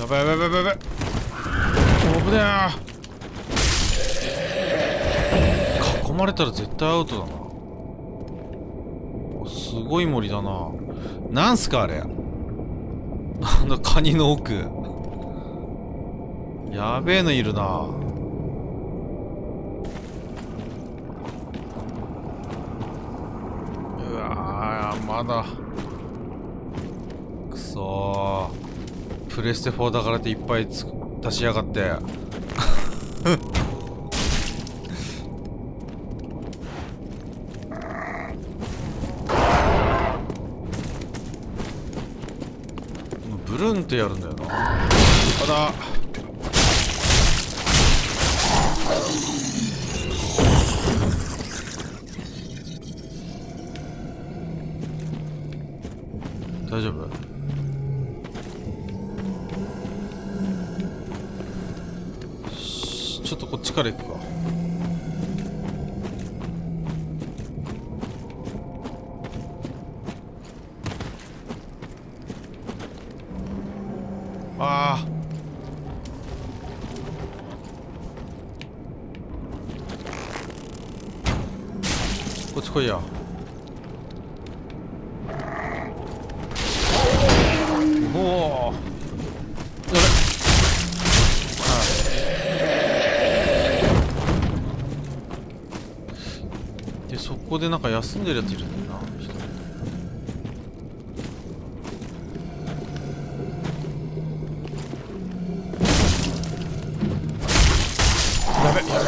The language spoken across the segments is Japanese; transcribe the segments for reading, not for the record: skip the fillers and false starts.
やばいやばいやばいやばい。危ねえ。囲まれたら絶対アウトだな。すごい森だな。なんすかあれ。あのカニの奥。やべえのいるな。うわー、まだくそー。プレステ4だからっていっぱい出しやがってブルンってやるんだよな。あだ大丈夫？ちょっとこっちから行くか。ああ、こっち来いや。おお、やべ。でそこでなんか休んでるやついるんだよな。やべやべ。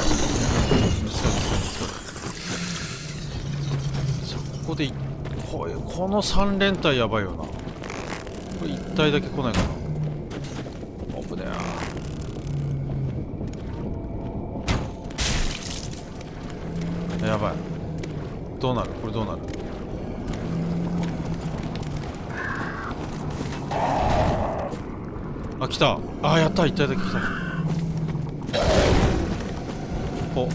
そこでこの3連隊やばいよな。これ1体だけ来ないかな。危ねえ。やばい。どうなるこれどうなる。あ、来た。あ、やった。1体だけ来た。お、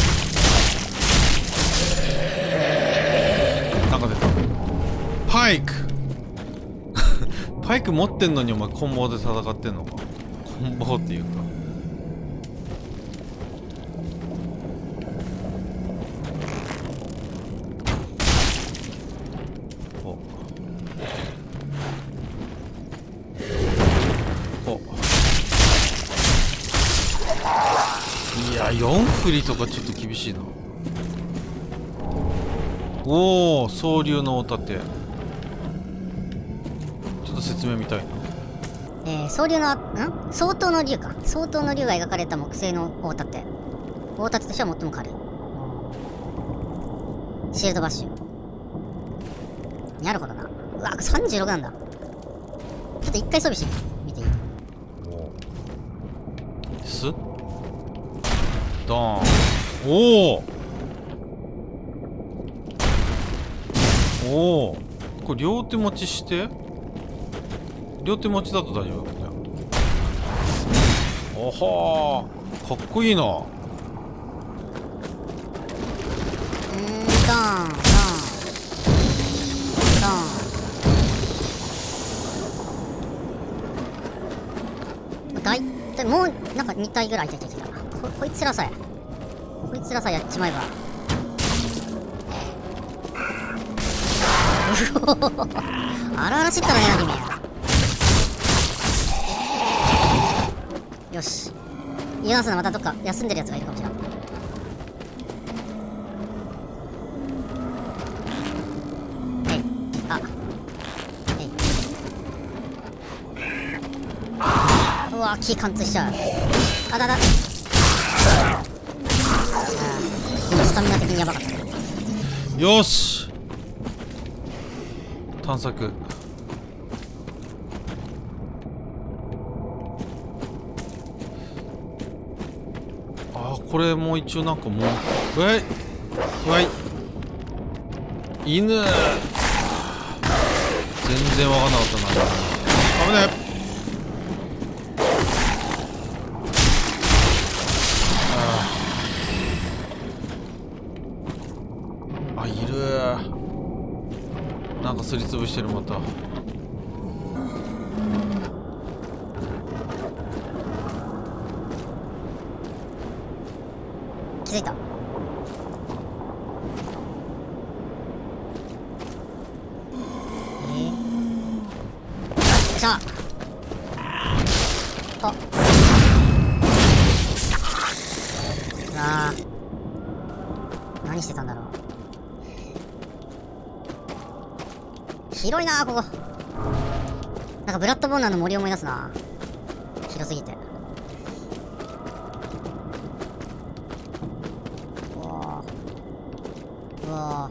なんか出た。パイクパイク持ってんのにお前コンボで戦ってんのか。コンボっていうか。おお、いや4振りとかちょっと厳しいな。おお、総流の大盾。ちょっと説明みたいな。 総流の相当の竜か。相当の竜が描かれた木製の大盾。大盾としては最も軽い。シールドバッシュ。なるほどな。うわ、36なんだ。ちょっと一回装備してみていい？ スッドーン。おおおお、これ両手持ちして、両手持ちだと大丈夫だね。おはー、かっこいいな。 ドーンドーンドーン。だいたいもうなんか2体ぐらい。こいつらさえやっちまえば荒々しいったらね、君。よし、イワンスのまたどっか休んでるやつがいるかもしれない。うわ、キー貫通しちゃう。あだだ。今スタミナ的にやばかった。 よし、探索。あ、これも一応なんかもう、うわい、犬。全然わかんなかったな。危ない。あ、いる。なんかすりつぶしてる。またづいた。よいしょ。あ、何してたんだろう。広いなここ。なんかブラッドボーナーの森を思い出すな。広すぎて。うわー、うわ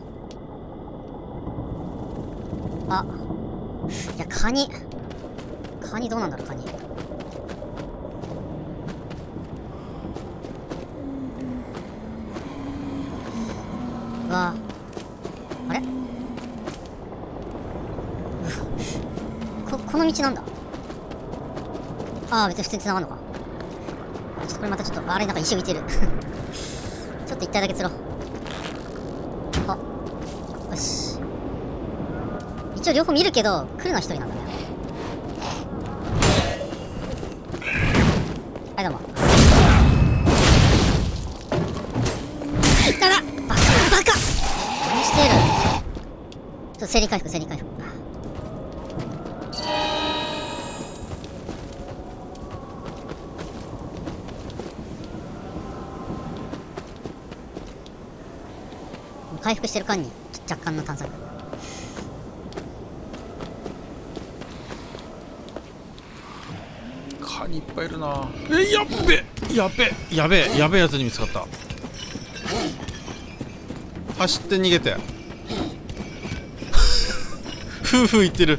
ー。あ、いや、カニどうなんだろう。カニ、うわー、あれこの道なんだ。ああ、別に普通に繋がるのか。ちょっとこれまたちょっと、あれなんか石浮いてる。ちょっと一体だけ釣ろう。あ、よし。一応両方見るけど、来るのは一人なんだね。はい、どうも。いったな。バカ何してる。ちょっと生理回復。回復してる間に若干の探索。 カニいっぱいいるな。やべえやつに見つかった。走って逃げて。ふんふん言ってる。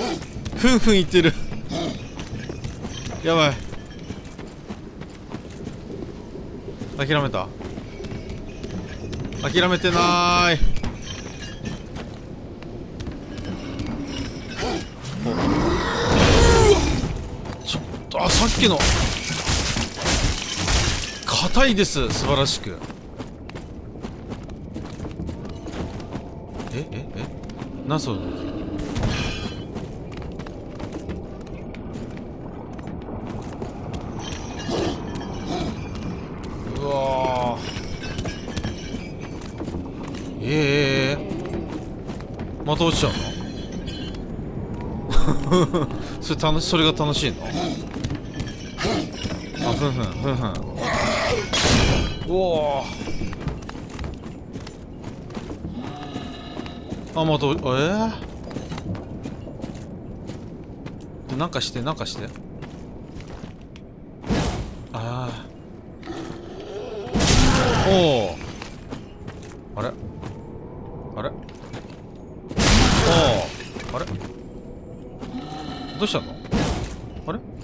やばい。諦めた。諦めてなーい。ちょっと、さっきの硬いです。素晴らしく。何それ。うわまた落ちちゃうの。それが楽しいの。あ、ふん。うおー、あ、またなんかしてああ、おお、あれどうしたの。あれど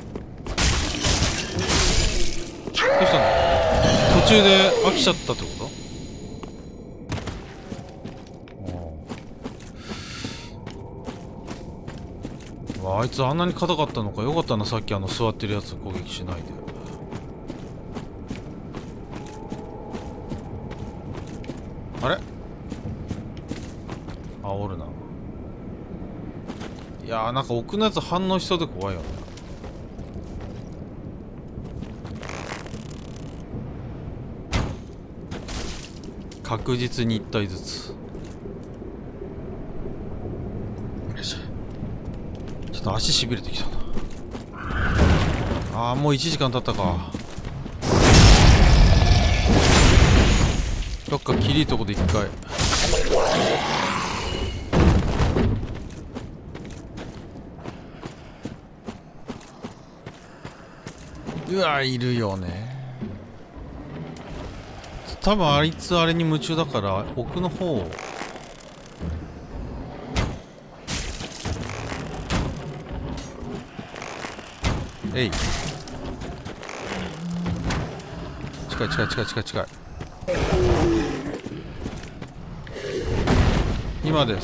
うしたの。途中で飽きちゃったってこと。あいつあんなに硬かったのか。よかったな、さっき座ってるやつ攻撃しないで。あれ煽るな。いやー、なんか奥のやつ反応しそうで怖いよね。確実に1体ずつ。よいしょ。ちょっと足しびれてきたな。ああ、もう1時間経ったか。どっかきりいとこで1回。うわ、いるよね。多分あいつあれに夢中だから奥の方。えい、近い。今です。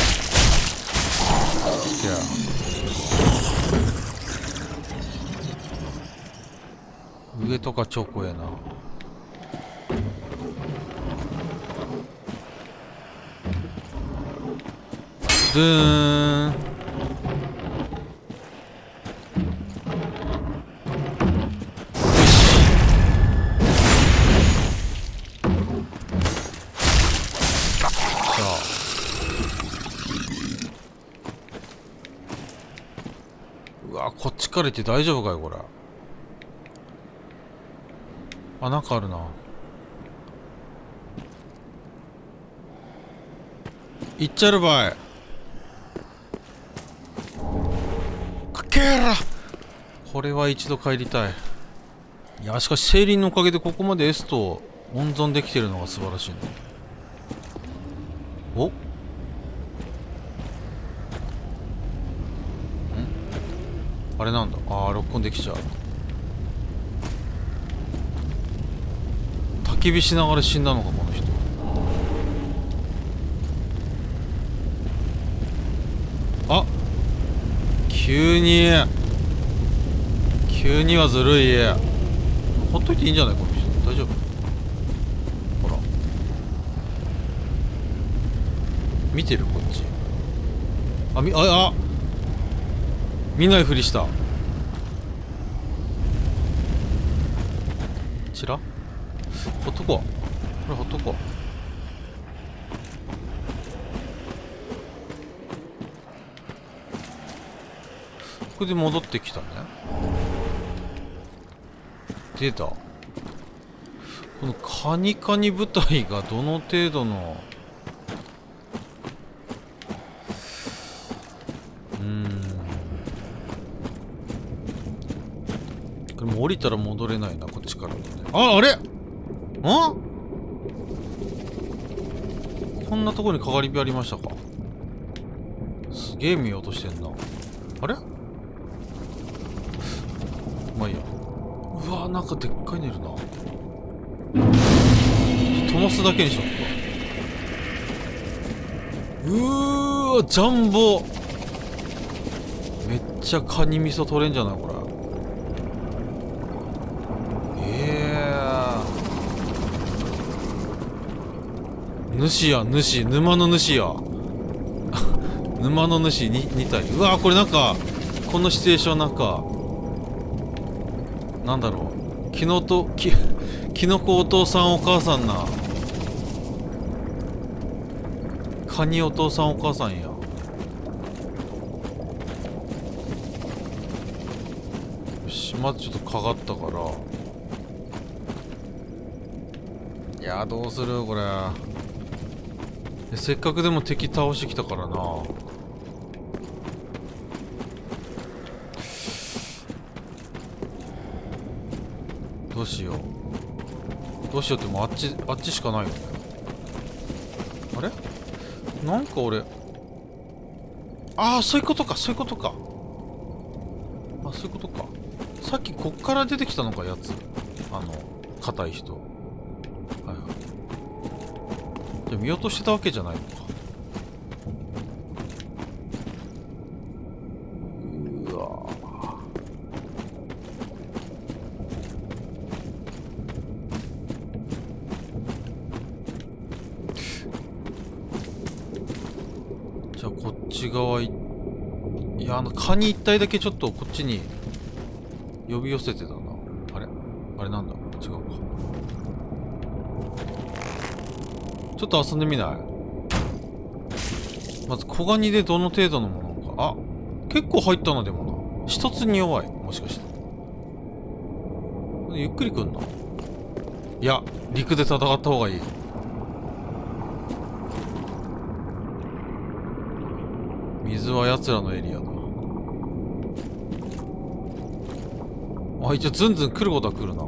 じゃあ上とか超怖えな。ドゥーン。 こっちから行って大丈夫かよこれ。あ、なんかあるな。行っちゃるばい。かけーら。これは一度帰りたい。いや、しかしセイリンのおかげでここまでエストを温存できてるのが素晴らしいね。おん、あれなんだ。ああ、ロックオンできちゃう。焚き火しながら死んだのかこの人。あ、急にはずるい。ほっといていいんじゃないこの人。大丈夫。ほら見てるこっち。あ見ないふりした。ちらほっとこう。これほっとこう。これで戻ってきたね。出た。このカニカニ部隊がどの程度のこれもう降りたら戻れないなこっちからだね。あれこんなとこにかかり火ありましたか。すげえ見ようとしてんな。あれまあいいや。うわー、なんかでっかいのいるな。灯すだけにしよっか。うーわ、ジャンボ。めっちゃカニ味噌取れんじゃないこれ。主や主、沼の主や沼の主に2体。うわー、これなんかこのシチュエーションなんかなんだろう、キノコお父さんお母さんな。カニお父さんお母さんや。よし、まずちょっとかかったから。いやー、どうするこれ。せっかくでも敵倒してきたからな。どうしようって。もうあっちしかないよね。あれなんか俺、そういうことか。そういうことか。さっきこっから出てきたのかやつ。硬い人。はいはい。じゃあ見落としてたわけじゃないのか。うわじゃあこっち側いや、カニ一体だけちょっとこっちに呼び寄せてたな。あれなんだ。違うか。ちょっと遊んでみない？まず小ガニでどの程度のものか。結構入ったな。でもな、一つに弱い。もしかしてゆっくり来んな。いや、陸で戦った方がいい。水は奴らのエリアだ。一応ズンズン来ることは来るな。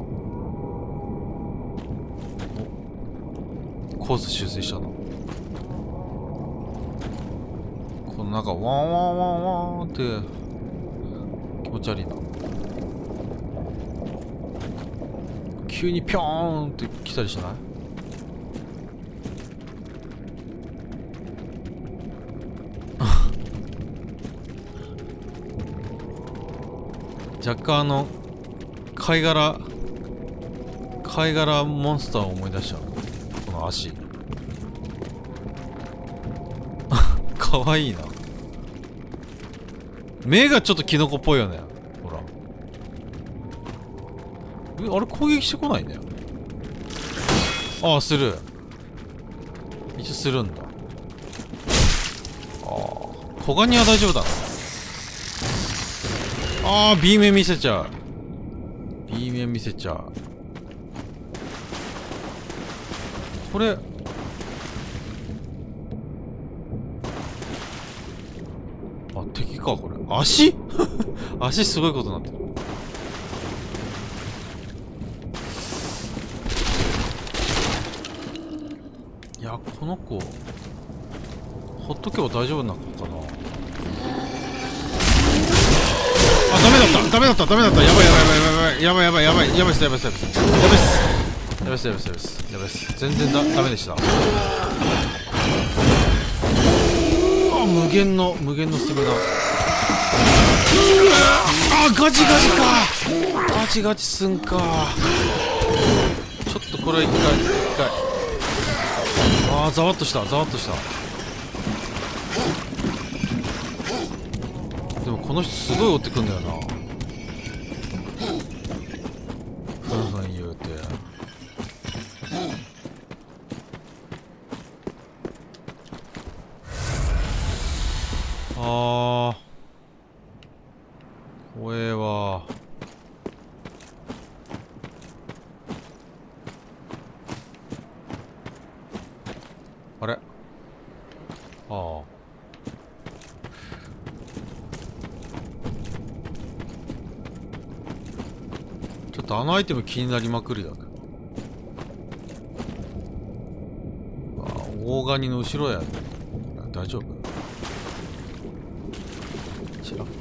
コース修正したな。このなんかワンワンワンワンって気持ち悪いな。急にピョーンって来たりしない？若干貝殻モンスターを思い出しちゃう。この足かわいいな。目がちょっとキノコっぽいよね。ほら、あれ攻撃してこないね。する。一応するんだ。小ガニは大丈夫だな。 あー B 面見せちゃう。 B 面見せちゃう。これあ、敵かこれ。足足すごいことになってる。いや、この子ほっとけば大丈夫なのかな。あ、ダメだったダメだったダメだった。やばいやばいやばいやばいやばいやばいやばいっすやばいっすやばいっすやばいっすやばいっすやばいっすやばいっすやばいっす。全然ダメでした。あ、無限のステミナ。あ、ガチガチか。ガチガチすんか。ちょっとこれ一回あー、ざわっとしたざわっとした。でもこの人すごい追ってくんだよな。ふんふん言うて。あー、怖えわ。あれ、ああ、ちょっとあのアイテム気になりまくりだね。あ、大ガニの後ろや。大丈夫？ちら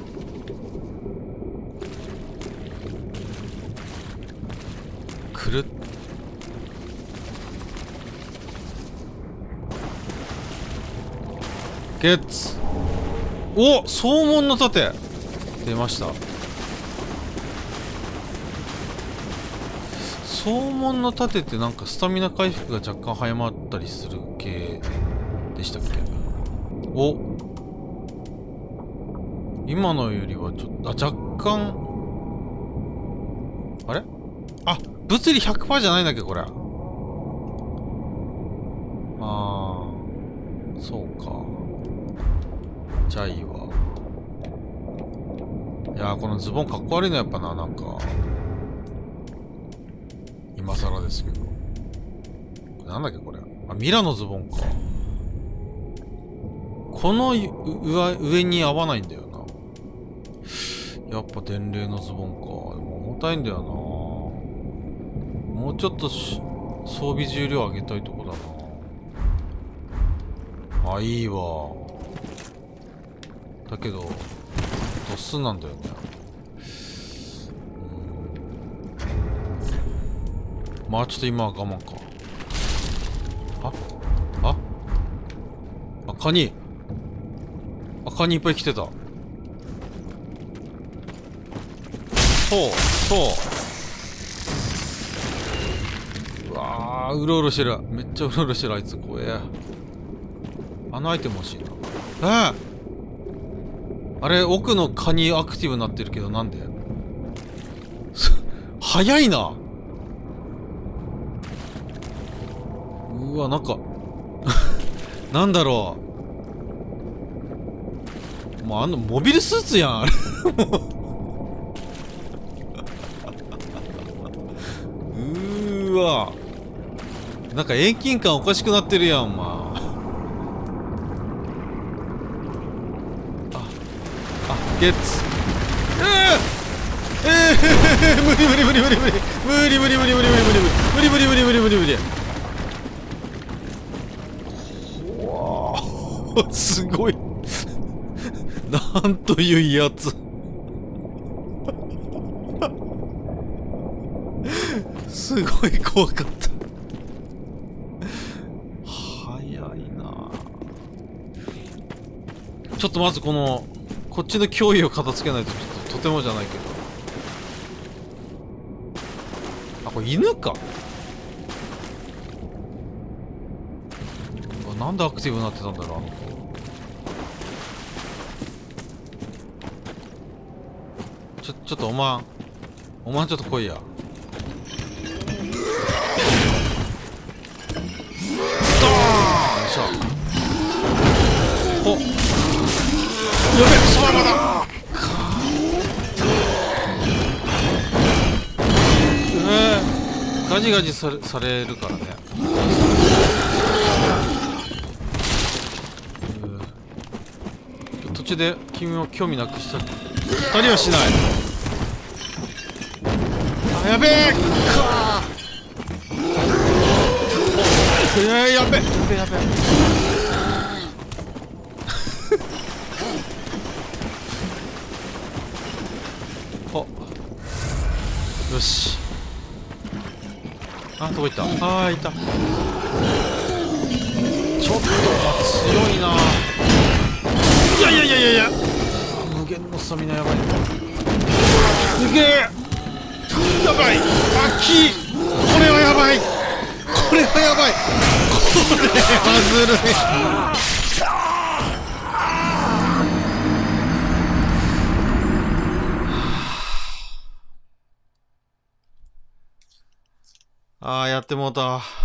くるっ。ゲッツ。お、総門の盾出ました。総門の盾ってなんかスタミナ回復が若干早まったりする系でしたっけ。お、今のよりはちょっと、あ、若干、あれ、あ、物理 100% じゃないんだっけこれ。ああ、そうか。じゃあいいわ。いやー、このズボンかっこ悪いのやっぱな。なんか今更ですけど、なんだっけこれ。あ、ミラのズボンか。この上に合わないんだよな。やっぱ伝令のズボンか。でも重たいんだよな。もうちょっと装備重量上げたいとこだな。あ、いいわ。だけどドッスンなんだよね。まあちょっと今は我慢か。あ、カニ。あ、カニいっぱい来てた。うわー、うろうろしてる。めっちゃうろうろしてる。あいつ怖え。あのアイテム欲しいな。あれ、奥のカニアクティブになってるけど、なんで早いな。うわ、なんかなんだろう。もうモビルスーツやん、あれうーわ。なんか遠近感おかしくなってるやん、まあ。ゲッツ。無理無理無理無理無理無理無理無理無理無理無理無理無理無理無理無理。わあ、すごい。なんというやつ。すごい怖かった。早いな。ちょっとまずこっちの脅威を片付けないとちょっととてもじゃないけど。あ、これ犬か。なんでアクティブになってたんだろう、あの子。ちょっとおまんちょっと来いや。ドーン。よいしょ。ほっ、やべえ、そのままだ。 ガジガジされるからね。途中で君を興味なくしたりはしない。あ、やべえかー。やべえやべえやべえ。あ、よし。あ、どこ行った。あー、いた。ちょっと強いな。いやいやいやいやいや、無限のスタミナやばい。すげえやばい。あっき、これはやばい。これはやばい。これはずるい。ああ、やってもうた。